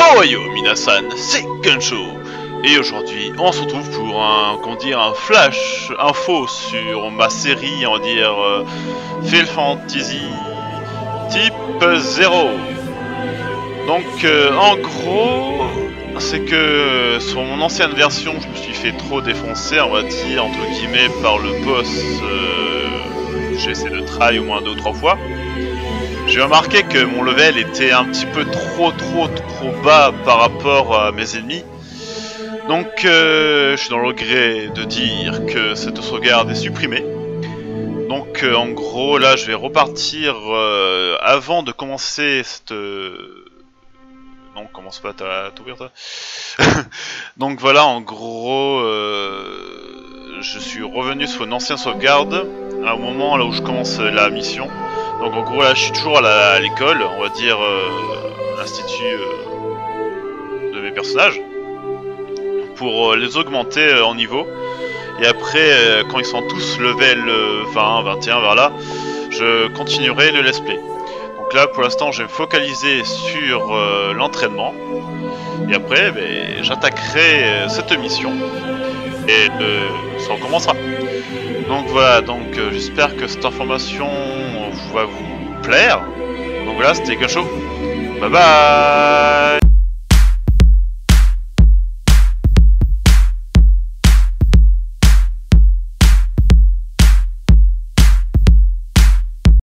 Yo Minasan, c'est Gunshow. Et aujourd'hui, on se retrouve pour un flash info sur ma série, Final Fantasy type 0. Donc, en gros, c'est que sur mon ancienne version, je me suis fait trop défoncer, on va dire, entre guillemets, par le boss. J'ai essayé de try au moins 2 ou 3 fois. J'ai remarqué que mon level était un petit peu trop bas par rapport à mes ennemis. Donc je suis dans le regret de dire que cette sauvegarde est supprimée. Donc en gros là je vais repartir avant de commencer cette... Non, commence pas à t'ouvrir toi. Donc voilà, en gros je suis revenu sur une ancienne sauvegarde à un moment là où je commence la mission. Donc en gros là je suis toujours à l'école, on va dire l'institut de mes personnages, pour les augmenter en niveau. Et après quand ils sont tous level 20, 21 vers là, je continuerai le let's play. Donc là pour l'instant je vais me focaliser sur l'entraînement. Et après j'attaquerai cette mission. Et ça recommencera. Donc voilà, j'espère que cette information va vous plaire. Donc voilà, c'était Gunshow. Bye bye.